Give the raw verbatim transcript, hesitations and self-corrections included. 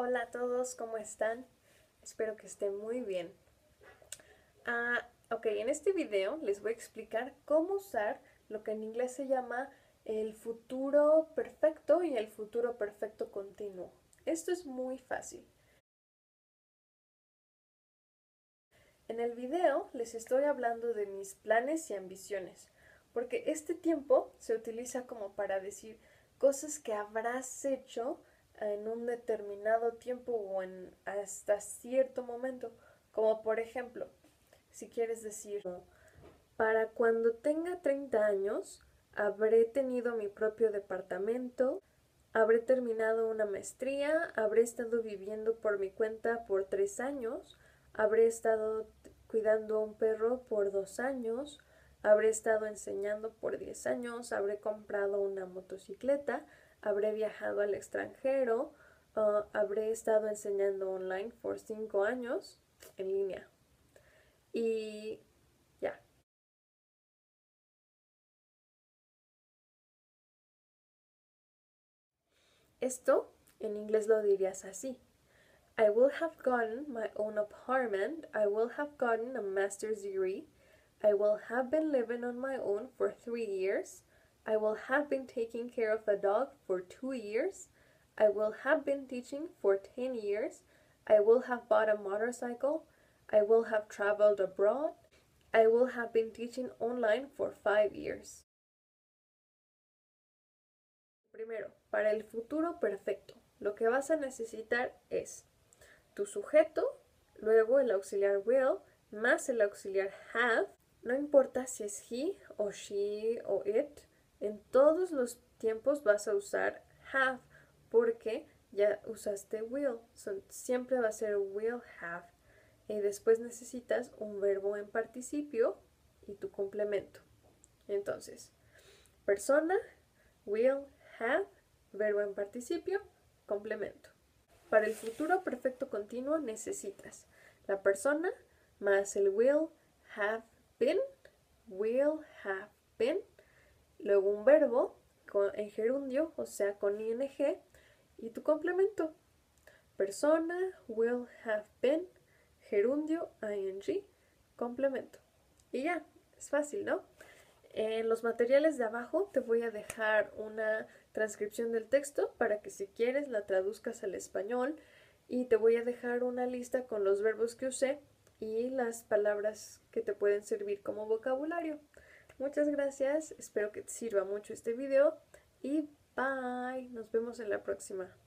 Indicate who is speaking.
Speaker 1: Hola a todos, ¿cómo están? Espero que estén muy bien. Ah, ok, en este video les voy a explicar cómo usar lo que en inglés se llama el futuro perfecto y el futuro perfecto continuo. Esto es muy fácil. En el video les estoy hablando de mis planes y ambiciones, porque este tiempo se utiliza como para decir cosas que habrás hecho en un determinado tiempo o en hasta cierto momento, como por ejemplo, si quieres decir, para cuando tenga treinta años, habré tenido mi propio departamento, habré terminado una maestría, habré estado viviendo por mi cuenta por tres años, habré estado cuidando a un perro por dos años, habré estado enseñando por diez años, habré comprado una motocicleta, habré viajado al extranjero, uh, habré estado enseñando online por cinco años en línea. Y ya. Esto en inglés lo dirías así. I will have gotten my own apartment. I will have gotten a master's degree. I will have been living on my own for three years. I will have been taking care of a dog for two years. I will have been teaching for ten years. I will have bought a motorcycle. I will have traveled abroad. I will have been teaching online for five years. Primero, para el futuro perfecto, lo que vas a necesitar es tu sujeto, luego el auxiliar will, más el auxiliar have. No importa si es he o she o it, en todos los tiempos vas a usar have porque ya usaste will. So, siempre va a ser will have. Y después necesitas un verbo en participio y tu complemento. Entonces, persona, will, have, verbo en participio, complemento. Para el futuro perfecto continuo necesitas la persona más el will have been, will have been, luego un verbo con, en gerundio, o sea, con ing, y tu complemento. Persona, will have been, gerundio, ing, complemento. Y ya, es fácil, ¿no? En los materiales de abajo te voy a dejar una transcripción del texto para que si quieres la traduzcas al español y te voy a dejar una lista con los verbos que usé y las palabras que te pueden servir como vocabulario. Muchas gracias, espero que te sirva mucho este video y bye, nos vemos en la próxima.